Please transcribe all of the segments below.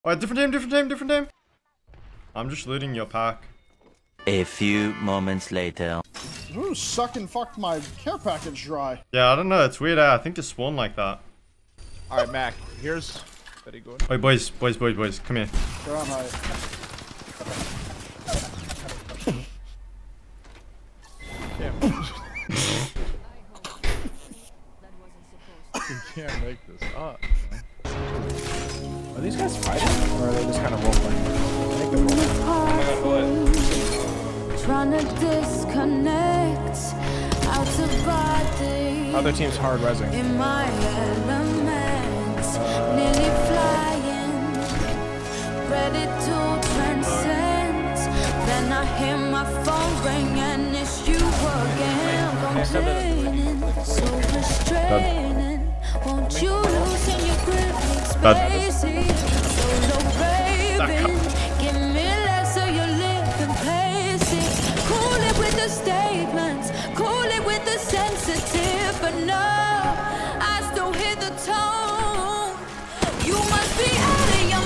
Alright, different team, different team, different team. I'm just looting your pack. A few moments later. Who sucking fucked my care package dry? Yeah, I don't know. It's weird. I think they spawn like that. Alright, Mac. Here's... Very good. Wait, boys. Come here. They're on height. You can't make this up. Are these guys fighting? Or are they just kind of role-playing? I think they're role-playing. Trying to disconnect out of body. Other team's hard resing. In my elements, nearly flying, ready to transcend. Then I hear my phone ring and it's you again. Complaining, so restraining. Won't you loosen your grip, spacey? Solo raving, give me less so you live in places. Cool it with the statements, cool it with the sensitive, but no, I still hear the tone. You must be out of your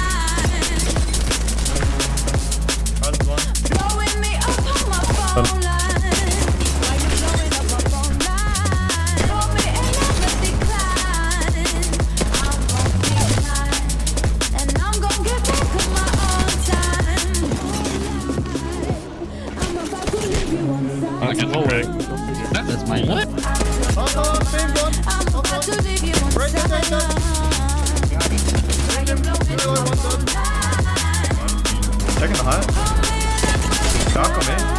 mind. Blowing me up on my phone line. Why you blowing up my phone line? Call me and never decline. I'm gon' decline, and I'm gon' get back on my own time. I'm about to leave you on side. That's my what? I'm about to leave you on side. Checking the hut. Dark on me.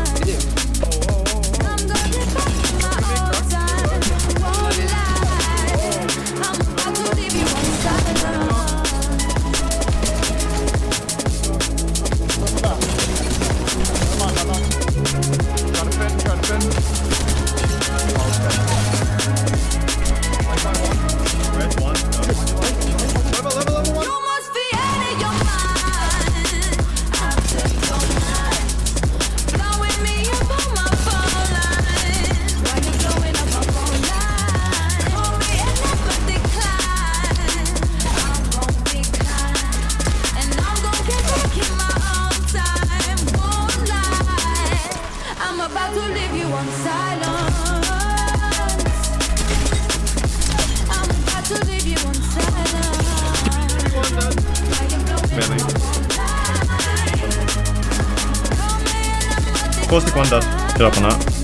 Caustic one dead. Get up on that.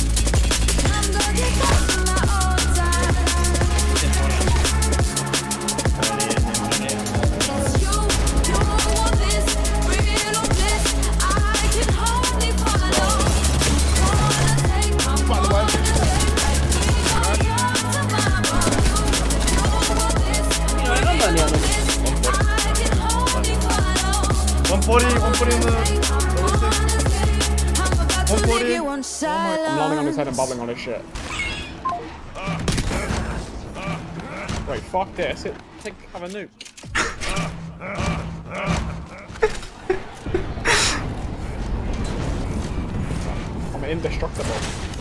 I'm landing on his head and bubbling on his shit. Wait, fuck this. Have a nuke. I'm indestructible.